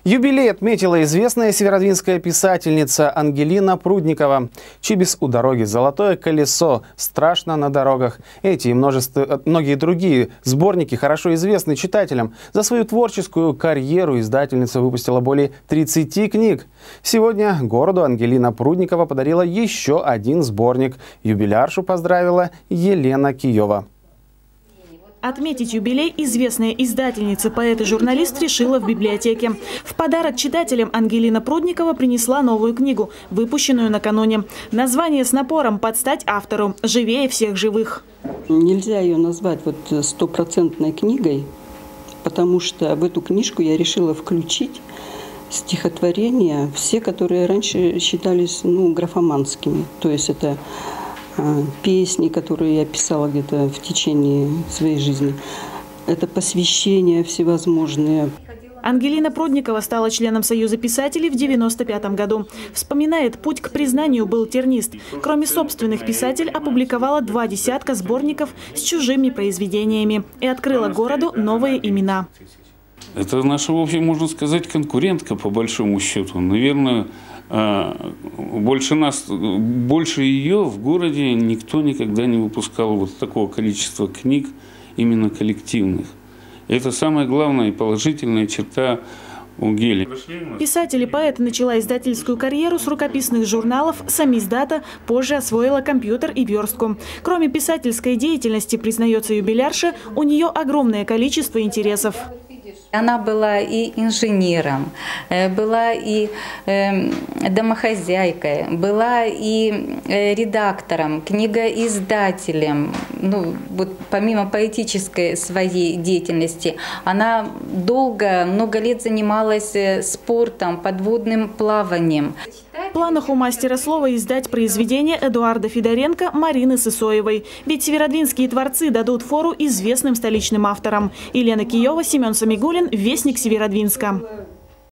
Юбилей отметила известная северодвинская писательница Ангелина Прудникова. «Чибис у дороги», «Золотое колесо», «Страшно на дорогах». Эти и многие другие сборники хорошо известны читателям. За свою творческую карьеру издательница выпустила более 30 книг. Сегодня городу Ангелина Прудникова подарила еще один сборник. Юбиляршу поздравила Елена Киева. Отметить юбилей известная издательница, поэт и журналист решила в библиотеке. В подарок читателям Ангелина Прудникова принесла новую книгу, выпущенную накануне. Название с напором под стать автору «Живее всех живых». Нельзя ее назвать стопроцентной книгой, потому что в эту книжку я решила включить стихотворения, все, которые раньше считались графоманскими. То есть это песни, которые я писала где-то в течение своей жизни. Это посвящения всевозможные. Ангелина Прудникова стала членом Союза писателей в 1995 году. Вспоминает, путь к признанию был тернист. Кроме собственных, писатель опубликовала 20 сборников с чужими произведениями и открыла городу новые имена. Это наша, в общем, можно сказать, конкурентка по большому счету. Наверное, больше ее в городе никто никогда не выпускал вот такого количества книг, именно коллективных. Это самая главная и положительная черта у Гели. Писатель и поэт начала издательскую карьеру с рукописных журналов «Самиздата», позже освоила компьютер и верстку. Кроме писательской деятельности, признается юбилярша, у нее огромное количество интересов. Она была и инженером, была и домохозяйкой, была и редактором, книгоиздателем. Помимо поэтической своей деятельности, она много лет занималась спортом, подводным плаванием. В планах у мастера слова издать произведение Эдуарда Федоренко, Марины Сысоевой. Ведь северодвинские творцы дадут фору известным столичным авторам. Елена Киева, Семен Самигуллин, Вестник Северодвинска.